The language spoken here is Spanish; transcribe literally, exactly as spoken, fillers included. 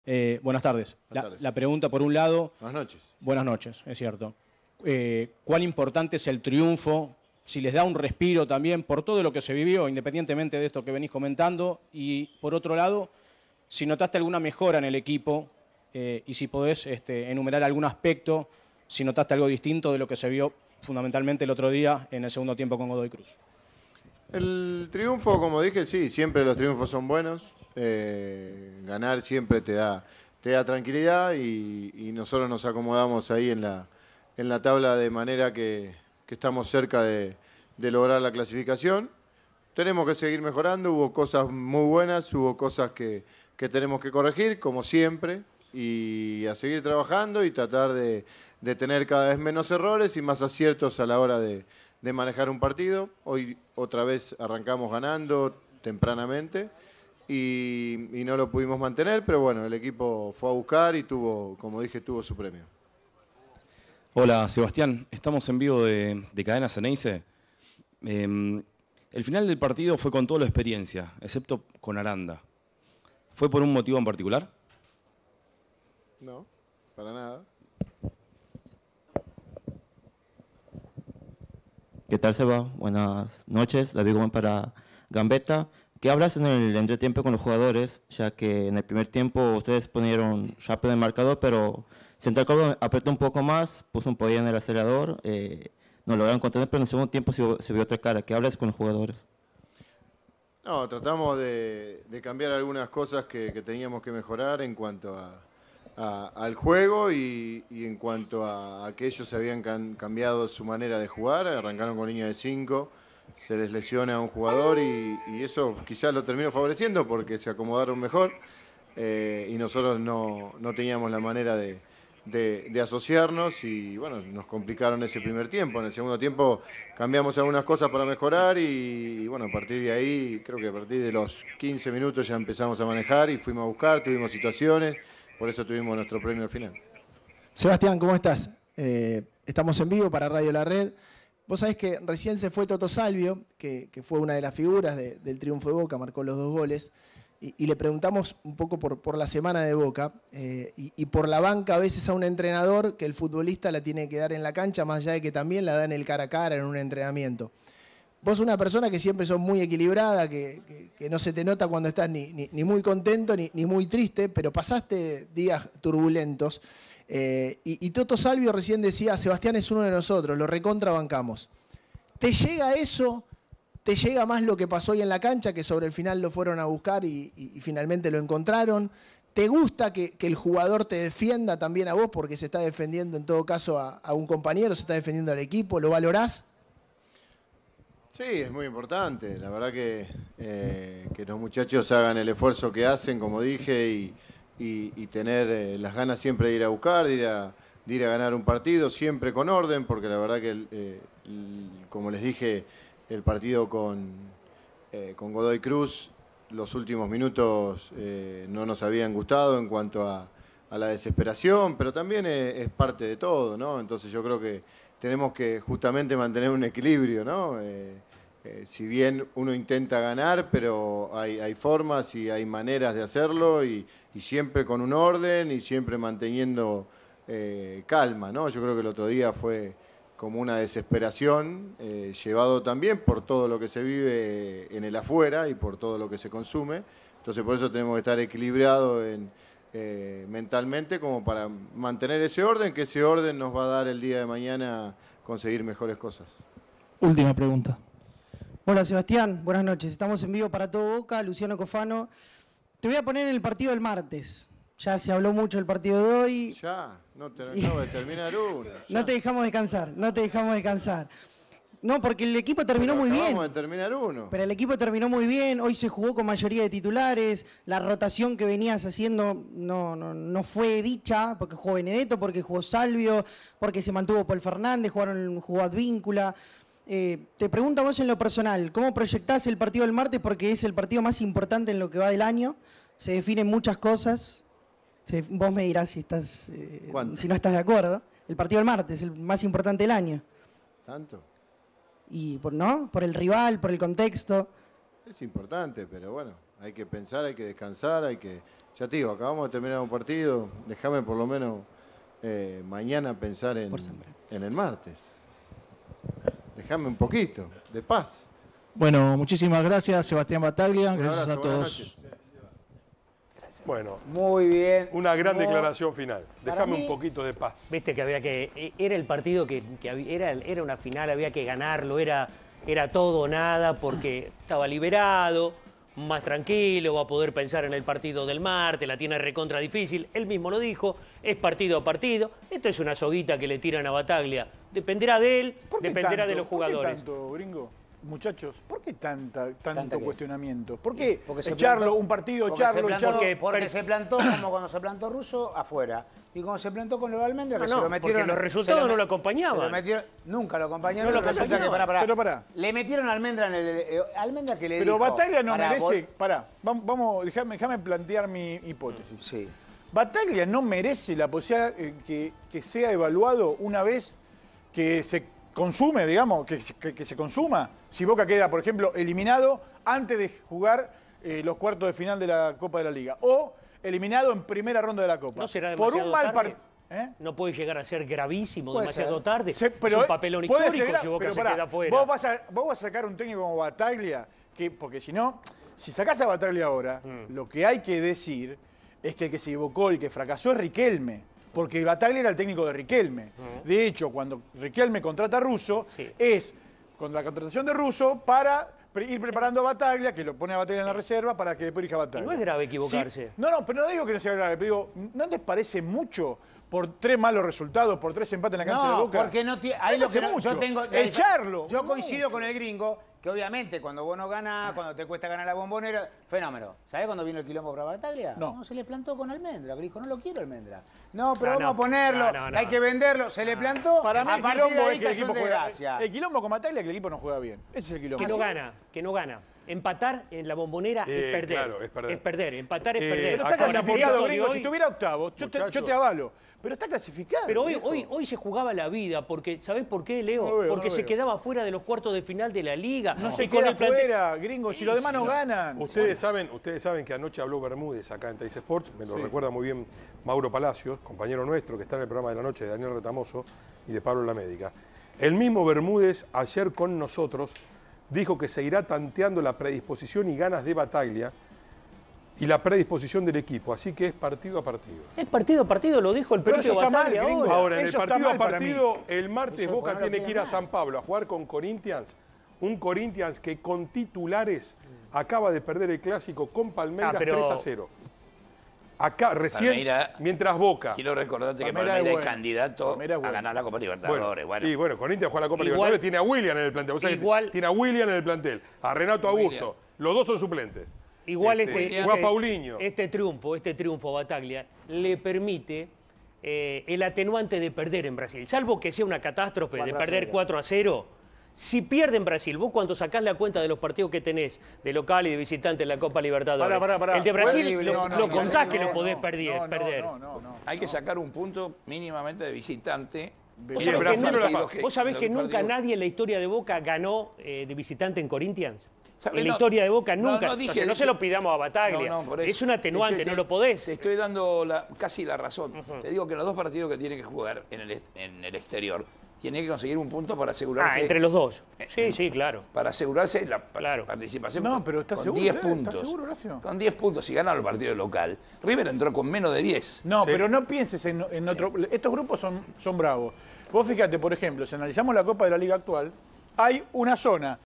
Eh, buenas tardes. Buenas La, tardes. la pregunta, por un lado... Buenas noches. Buenas noches, es cierto. Eh, ¿Cuán importante es el triunfo? Si les da un respiro también por todo lo que se vivió, independientemente de esto que venís comentando. Y, por otro lado, si notaste alguna mejora en el equipo eh, y si podés este, enumerar algún aspecto, si notaste algo distinto de lo que se vio fundamentalmente el otro día en el segundo tiempo con Godoy Cruz. El triunfo, como dije, sí, siempre los triunfos son buenos. Eh, ganar siempre te da, te da tranquilidad y, y nosotros nos acomodamos ahí en la, en la tabla de manera que, que estamos cerca de, de lograr la clasificación. Tenemos que seguir mejorando, hubo cosas muy buenas, hubo cosas que, que tenemos que corregir, como siempre, y a seguir trabajando y tratar de, de tener cada vez menos errores y más aciertos a la hora de, de manejar un partido. Hoy otra vez arrancamos ganando tempranamente y, y no lo pudimos mantener, pero bueno, el equipo fue a buscar y tuvo, como dije, tuvo su premio. Hola, Sebastián. Estamos en vivo de, de Cadena Ceneice. Eh, el final del partido fue con toda la experiencia, excepto con Aranda. ¿Fue por un motivo en particular? No, para nada. ¿Qué tal, Seba? Buenas noches. David Gómez para Gambetta. ¿Qué hablas en el entretiempo con los jugadores? Ya que en el primer tiempo ustedes ponieron rápido el marcador, pero Central Córdoba apretó un poco más, puso un poder en el acelerador, eh, no lograron contener, pero en el segundo tiempo se, se vio otra cara. ¿Qué hablas con los jugadores? No, tratamos de, de cambiar algunas cosas que, que teníamos que mejorar en cuanto a, a, al juego y, y en cuanto a, a que ellos habían can, cambiado su manera de jugar. Arrancaron con línea de cinco, se les lesiona a un jugador y, y eso quizás lo terminó favoreciendo porque se acomodaron mejor eh, y nosotros no, no teníamos la manera de, de, de asociarnos y bueno, nos complicaron ese primer tiempo. En el segundo tiempo cambiamos algunas cosas para mejorar y, y bueno, a partir de ahí, creo que a partir de los quince minutos ya empezamos a manejar y fuimos a buscar, tuvimos situaciones, por eso tuvimos nuestro premio al final. Sebastián, ¿cómo estás? Eh, estamos en vivo para Radio La Red. Vos sabés que recién se fue Toto Salvio, que, que fue una de las figuras de, del triunfo de Boca, marcó los dos goles, y, y le preguntamos un poco por, por la semana de Boca, eh, y, y por la banca a veces a un entrenador que el futbolista la tiene que dar en la cancha, más allá de que también la da en el cara a cara, en un entrenamiento. Vos sos una persona que siempre sos muy equilibrada, que, que, que no se te nota cuando estás ni, ni, ni muy contento ni, ni muy triste, pero pasaste días turbulentos. Eh, y, y Toto Salvio recién decía, Sebastián es uno de nosotros, lo recontrabancamos. ¿Te llega eso? ¿Te llega más lo que pasó hoy en la cancha, que sobre el final lo fueron a buscar y, y, y finalmente lo encontraron? ¿Te gusta que, que el jugador te defienda también a vos porque se está defendiendo en todo caso a, a un compañero, se está defendiendo al equipo? ¿Lo valorás? Sí, es muy importante. La verdad que, eh, que los muchachos hagan el esfuerzo que hacen, como dije, y, y, y tener eh, las ganas siempre de ir a buscar, de ir a, de ir a ganar un partido, siempre con orden, porque la verdad que, eh, el, como les dije, el partido con, eh, con Godoy Cruz, los últimos minutos eh, no nos habían gustado en cuanto a, a la desesperación, pero también es, es parte de todo, ¿no? Entonces yo creo que tenemos que justamente mantener un equilibrio, ¿no? Eh, eh, si bien uno intenta ganar, pero hay, hay formas y hay maneras de hacerlo y, y siempre con un orden y siempre manteniendo eh, calma, ¿no? Yo creo que el otro día fue como una desesperación, eh, llevado también por todo lo que se vive en el afuera y por todo lo que se consume. Entonces por eso tenemos que estar equilibrados en Eh, mentalmente como para mantener ese orden, que ese orden nos va a dar el día de mañana conseguir mejores cosas. Última pregunta. Hola Sebastián, buenas noches. Estamos en vivo para todo Boca, Luciano Cofano. Te voy a poner en el partido del martes. Ya se habló mucho del partido de hoy. Ya, no te acabo de terminar uno. Ya. No te dejamos descansar, no te dejamos descansar. No, porque el equipo terminó Pero muy bien. Acabamos de terminar uno. Pero el equipo terminó muy bien, hoy se jugó con mayoría de titulares, la rotación que venías haciendo no, no, no fue dicha, porque jugó Benedetto, porque jugó Salvio, porque se mantuvo Paul Fernández, jugaron, jugó Advíncula. Eh, te pregunto a vos en lo personal, ¿cómo proyectás el partido del martes? Porque es el partido más importante en lo que va del año, se definen muchas cosas, se, vos me dirás si, estás, eh, si no estás de acuerdo. El partido del martes es el más importante del año. ¿Tanto? Y por, ¿no? Por el rival, por el contexto. Es importante, pero bueno, Hay que pensar, hay que descansar, hay que... Ya te digo, acabamos de terminar un partido, déjame por lo menos eh, mañana pensar en, en el martes. Déjame un poquito, de paz. Bueno, muchísimas gracias, Sebastián Battaglia. Gracias abrazo, a buenas todos. noches. Bueno, muy bien. Una gran Muy... declaración final. Déjame mí, un poquito de paz. Viste que había que... Era el partido que, que había, era, era una final, había que ganarlo, era, era todo o nada, porque estaba liberado, más tranquilo, va a poder pensar en el partido del martes, la tiene recontra difícil. Él mismo lo dijo, es partido a partido. Esto es una soguita que le tiran a Battaglia. Dependerá de él, dependerá tanto? de los jugadores. ¿Por qué tanto, gringo? Muchachos, ¿por qué tanta, tanto ¿Tanta qué? cuestionamiento? ¿Por qué Porque se echarlo plantó- un partido, porque echarlo, se plantó, echarlo? Porque, porque se plantó como cuando se plantó Russo afuera. Y cuando se plantó con lo de Almendra, que No, se no, lo metieron... porque los resultados se no me- lo acompañaban. se lo metieron- nunca lo acompañaron. No lo y resulta acompañaban. que, pará, pará. Pero pará. Le metieron a Almendra en el... eh, Almendra que le Pero dijo... Battaglia no pará, merece... vos- Pará, vamos, vamos déjame, déjame plantear mi hipótesis. Sí. Battaglia no merece la posibilidad eh, que, que sea evaluado una vez que se consume, digamos, que, que- que se consuma. Si Boca queda, por ejemplo, eliminado antes de jugar eh, los cuartos de final de la Copa de la Liga. O eliminado en primera ronda de la Copa. ¿No será por demasiado un mal tarde? partido. ¿Eh? No puede llegar a ser gravísimo, Puede demasiado ser. tarde. Se- es un papelón puede histórico ser gra- si Boca pero se pará, queda afuera. Vos vas, a, vos vas a sacar un técnico como Battaglia, que, porque si no, si sacás a Battaglia ahora, Mm. lo que hay que decir es que el que se equivocó, el que fracasó es Riquelme. Porque Battaglia era el técnico de Riquelme. De hecho, cuando Riquelme contrata a Russo, Sí. es con la contratación de Russo para pre- ir preparando a Battaglia, que lo pone a Battaglia en la reserva para que después dirija a Battaglia. Y no es grave equivocarse. Sí. No, no, pero no digo que no sea grave, pero digo, ¿no te parece mucho por tres malos resultados, por tres empates en la cancha No, de Boca? porque no tiene... Ahí No lo que hace no- yo mucho. tengo... Echarlo. Yo coincido con el gringo, que obviamente cuando vos no ganás, cuando te cuesta ganar la Bombonera, fenómeno. ¿Sabés cuándo vino el quilombo para Battaglia? No. se le plantó con Almendra, que dijo, no lo quiero Almendra. No, pero No, vamos no. a ponerlo, No, no, que no. hay que venderlo. Se le plantó, Para mí a el partir de quilombo ahí es que el cayó en equipo juega. desgracia. El quilombo con Battaglia es que el equipo no juega bien. Ese es el quilombo. Que no gana, que no gana. Empatar en la Bombonera Eh, es perder. claro, es perder. Empatar es Eh, perder. Pero está Acá clasificado, Ahora, gringo. hoy- Si estuviera octavo, yo te, yo Muchachos. te avalo. Pero está clasificado. Pero hoy, viejo. hoy, hoy se jugaba la vida, porque ¿sabés por qué, Leo? No veo, porque no se veo. quedaba fuera de los cuartos de final de la Liga. No Y se con queda el plantel- fuera, gringo. Si los demás no ganan. Ustedes saben, ustedes saben que anoche habló Bermúdez acá en Teis Sports, me lo Sí. recuerda muy bien Mauro Palacios, compañero nuestro, que está en el programa de la noche de Daniel Retamoso y de Pablo La Médica. El mismo Bermúdez ayer con nosotros dijo que se irá tanteando la predisposición y ganas de Battaglia y la predisposición del equipo, así que es partido a partido. Es partido a partido, lo dijo el Pero propio eso está mal, Battaglia gringo. ahora. Ahora, en el Eso está partido a mal para mí. partido, el martes Eso, Boca bueno, tiene tiene que ir a mal. San Pablo a jugar con Corinthians, un Corinthians que con titulares acaba de perder el clásico con Palmeiras Ah, pero- tres a cero. Acá, recién, Palmeira- mientras Boca... Quiero recordarte que Palmeiras Palmeiras es es, bueno. candidato Palmeiras es bueno. a ganar la Copa Libertadores. Bueno, Y bueno, Corinthians juega la Copa Igual- Libertadores, tiene a William en el plantel. Vos sabés que Igual- tiene a William en el plantel, a Renato Augusto. Los dos son suplentes. Igual Este, este, juega este- Paulinho. este triunfo, este triunfo a Battaglia le permite eh, el atenuante de perder en Brasil. Salvo que sea una catástrofe de cuatro a perder cero. cuatro a cero. Si pierde en Brasil, vos cuando sacás la cuenta de los partidos que tenés de local y de visitante en la Copa Libertadores, Pará, pará, pará. el de Brasil Horrible. lo, No, no, lo no, contás no, que no, lo podés no, perder. No, no, perder. no, no, no. hay que sacar un punto mínimamente de visitante. ¿Vos Y sabés el que Brasil no la nunca- pasa. ¿Vos sabés Lo que que nunca perdió. nadie en la historia de Boca ganó eh, de visitante en Corinthians? ¿Sabés? En la No, historia de Boca no, nunca. no dije- Entonces, no se lo pidamos a Battaglia. No, no, por eso. Es un atenuante, Te estoy- no lo podés. Te estoy dando la- casi la razón. Te digo que en los dos partidos que tiene que jugar en el, est- en el exterior, tiene que conseguir un punto para asegurarse. Ah, entre los dos. Sí, sí, claro. Para asegurarse la pa- Claro. participación. No, con- pero ¿estás con seguro, diez eh? puntos. ¿Estás seguro, Horacio? Con diez puntos, si gana los partidos local. River entró con menos de diez. No, pero no pienses en, en otro... Estos grupos son, son bravos. Vos fíjate, por ejemplo, si analizamos la Copa de la Liga actual, hay una zona